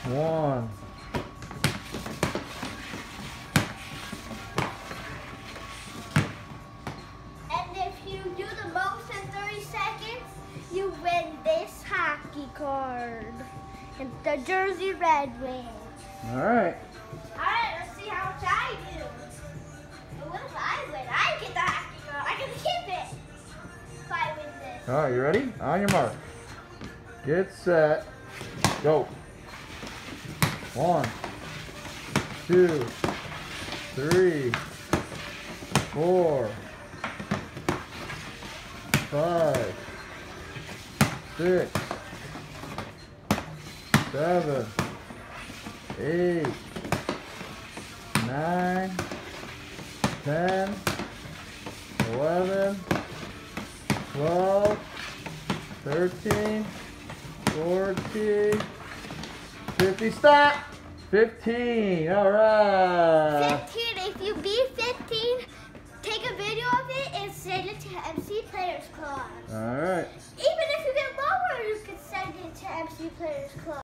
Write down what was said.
1. And if you do the most in 30 seconds, you win this hockey card. And the Jersey Red Wings. Alright. Alright, let's see how much I do. And what if I win? I get the hockey card. I can keep it if I win this. Alright, you ready? On your mark. Get set. Go. 1, 2, 3, 4, 5, 6, 7, 8, 9, 10, 11, 12, 13, 14, 15, stop! 15, all right. 15, if you beat 15, take a video of it and send it to MC Players Club. All right. Even if you get lower, you can send it to MC Players Club.